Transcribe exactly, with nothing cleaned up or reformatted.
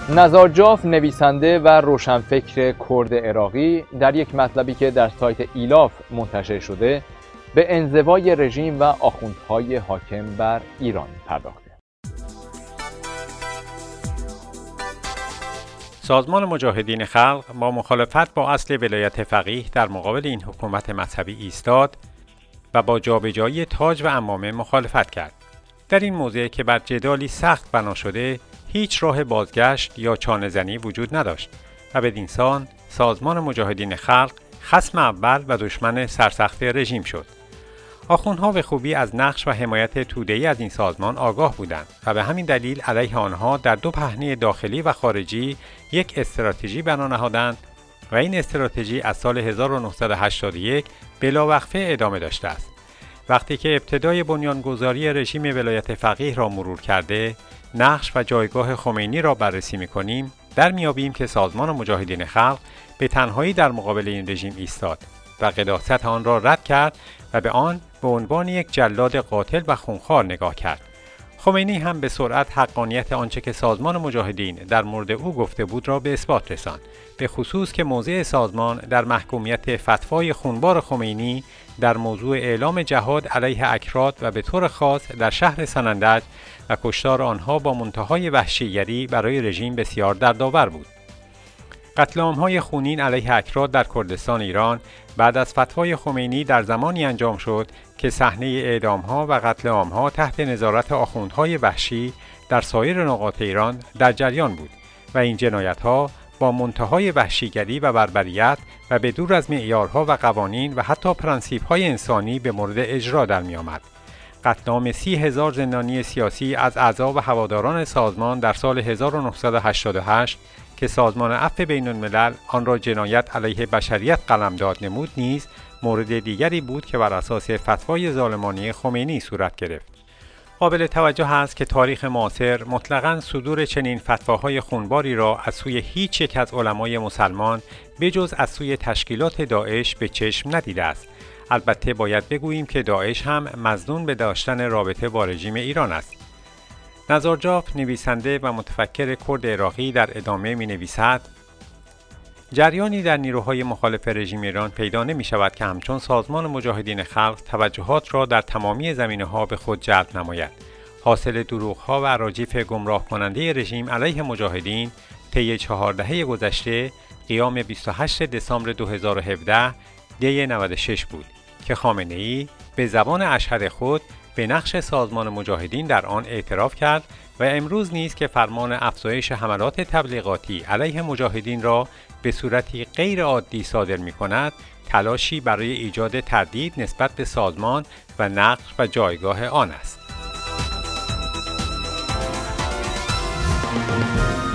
نزارجاف نویسنده و روشنفکر کرد عراقی در یک مطلبی که در سایت ایلاف منتشر شده به انزوای رژیم و آخوندهای حاکم بر ایران پرداخته. سازمان مجاهدین خلق با مخالفت با اصل ولایت فقیه در مقابل این حکومت مذهبی ایستاد و با جابجایی تاج و عمامه مخالفت کرد. در این موضع که بر جدالی سخت بنا شده، هیچ راه بازگشت یا چانه‌زنی وجود نداشت و بدین سان سازمان مجاهدین خلق خصم اول و دشمن سرسخت رژیم شد. آخوندها به خوبی از نقش و حمایت توده‌ای از این سازمان آگاه بودند و به همین دلیل علیه آنها در دو پهنه داخلی و خارجی یک استراتژی بنا نهادند و این استراتژی از سال هزار و نهصد و هشتاد و یک بلاوقفه ادامه داشته است. وقتی که ابتدای بنیانگذاری رژیم ولایت فقیه را مرور کرده، نقش و جایگاه خمینی را بررسی می‌کنیم، در میابیم که سازمان مجاهدین خلق به تنهایی در مقابل این رژیم ایستاد و قداست آن را رد کرد و به آن به عنوان یک جلاد قاتل و خونخوار نگاه کرد. خمینی هم به سرعت حقانیت آنچه که سازمان مجاهدین در مورد او گفته بود را به اثبات رساند، به خصوص که موضع سازمان در محکومیت فتوای خونبار خمینی در موضوع اعلام جهاد علیه اکراد و به طور خاص در شهر سنندج و کشتار آنها با منتهای وحشیگری برای رژیم بسیار دردآور بود. قتل عام‌های خونین علیه اکراد در کردستان ایران بعد از فتوای خمینی در زمانی انجام شد که صحنه اعدام‌ها و قتل عام‌ها تحت نظارت آخوندهای وحشی در سایر نقاط ایران در جریان بود و این جنایت‌ها با منتهای وحشیگری و بربریت و به دور از معیارها و قوانین و حتی پرنسیپ‌های انسانی به مورد اجرا در می‌آمد. قتل عام سی هزار زندانی سیاسی از اعضا و هواداران سازمان در سال هزار و نهصد و هشتاد و هشت که سازمان عفو بین‌الملل آن را جنایت علیه بشریت قلمداد نمود نیز مورد دیگری بود که بر اساس فتوای ظالمانه خمینی صورت گرفت. قابل توجه است که تاریخ معاصر مطلقاً صدور چنین فتواهای خونباری را از سوی هیچ یک از علمای مسلمان بجز از سوی تشکیلات داعش به چشم ندیده است. البته باید بگوییم که داعش هم مظنون به داشتن رابطه با رژیم ایران است. نزارجاف نویسنده و متفکر کرد عراقی در ادامه می نویسد: جریانی در نیروهای مخالف رژیم ایران پیدا نمی شود که همچون سازمان مجاهدین خلق توجهات را در تمامی زمینه‌ها به خود جلب نماید. حاصل دروغ‌ها و اراجیف گمراه کننده رژیم علیه مجاهدین طی چهار دهه گذشته قیام بیست و هشتم دسامبر دو هزار و هفده دی نود و شش بود که خامنه‌ای به زبان اشهر خود به نقش سازمان مجاهدین در آن اعتراف کرد و امروز نیز که فرمان افزایش حملات تبلیغاتی علیه مجاهدین را به صورتی غیر عادی صادر می کند، تلاشی برای ایجاد تردید نسبت به سازمان و نقش و جایگاه آن است.